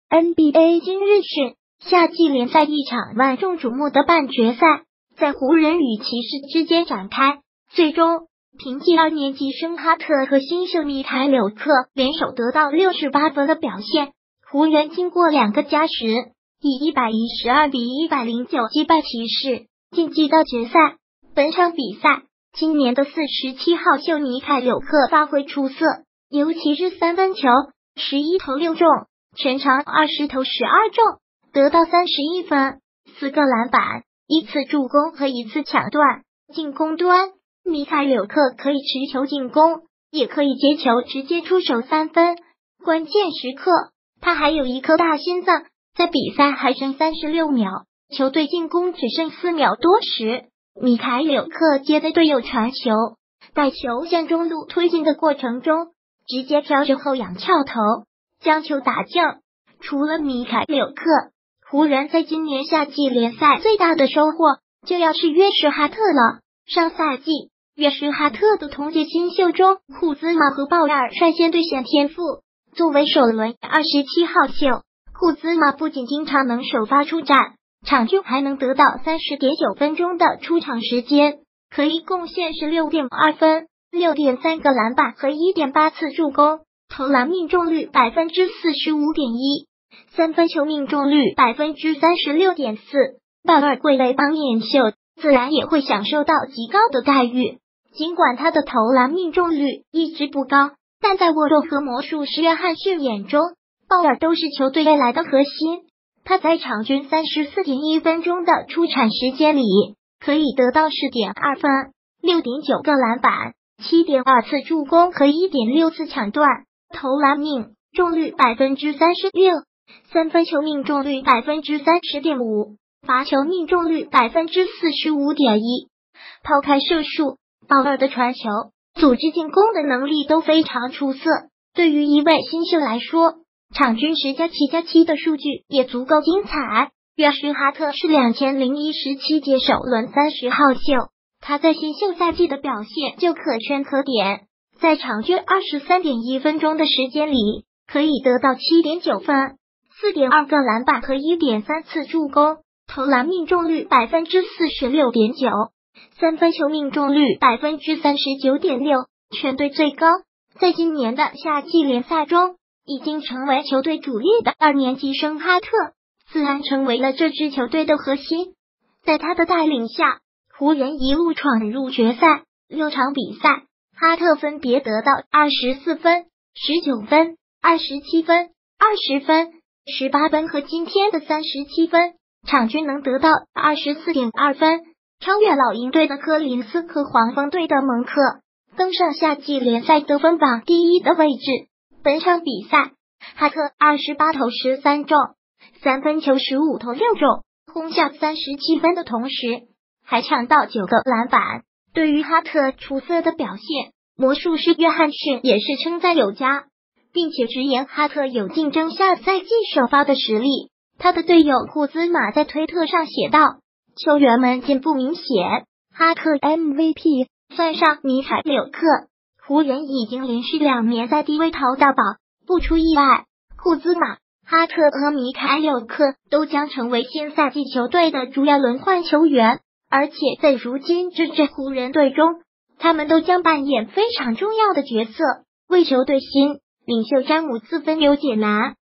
NBA 今日讯，夏季联赛一场万众瞩目的半决赛在湖人与骑士之间展开，最终凭借2年级生哈特和新秀米凯柳克联手得到68分的表现，湖人经过2个加时，以112比109击败骑士，晋级到决赛。本场比赛，今年的47号秀米凯柳克发挥出色，尤其是三分球11投6中，全场20投12中，得到31分、4个篮板、1次助攻和1次抢断。进攻端，米凯柳克可以持球进攻，也可以接球直接出手3分。关键时刻，他还有一颗大心脏。在比赛还剩36秒，球队进攻只剩4秒多时，米凯柳克接的队友传球，带球向中路推进的过程中，直接飘着后仰翘头，将球打正。除了米凯柳克，湖人在今年夏季联赛最大的收获就要是约什哈特了。上赛季，约什哈特的同届新秀中，库兹马和鲍尔率先兑现天赋。作为首轮27号秀，库兹马不仅经常能首发出战，场均还能得到30.9分钟的出场时间，可以贡献16.2分、6.3个篮板和1.8次助攻，投篮命中率45.1%，三分球命中率36.4%。鲍尔贵为帮眼秀，自然也会享受到极高的待遇。尽管他的投篮命中率一直不高，但在沃洛和魔术师约翰逊眼中，鲍尔都是球队未来的核心。他在场均34.1分钟的出场时间里，可以得到10.2分、6.9个篮板、7.2次助攻和1.6次抢断，投篮命中率36%，三分球命中率30.5%，罚球命中率45.1%。抛开射术，鲍尔的传球、组织进攻的能力都非常出色。对于一位新秀来说，场均10+7+7的数据也足够精彩。约什哈特是2017届首轮30号秀，他在新秀赛季的表现就可圈可点。在场均23.1分钟的时间里，可以得到7.9分、4.2个篮板和1.3次助攻，投篮命中率46.9%，三分球命中率39.6%，全队最高。在今年的夏季联赛中，已经成为球队主力的2年级生哈特，自然成为了这支球队的核心。在他的带领下，湖人一路闯入决赛，6场比赛，哈特分别得到24分、19分、27分、20分、18分和今天的37分，场均能得到24.2分，超越老鹰队的柯林斯和黄蜂队的蒙克，登上夏季联赛得分榜第1的位置。本场比赛，哈特28投13中，三分球15投6中，轰下37分的同时，还抢到9个篮板。对于哈特出色的表现，魔术师约翰逊也是称赞有加，并且直言哈特有竞争下赛季首发的实力。他的队友库兹马在推特上写道：球员们进步明显，哈特 MVP， 算上米凯柳克，湖人已经连续2年在低位淘到宝。不出意外，库兹马、哈特和米凯柳克都将成为新赛季球队的主要轮换球员，而且在如今这支湖人队中，他们都将扮演非常重要的角色，为球队新领袖詹姆斯分忧解难。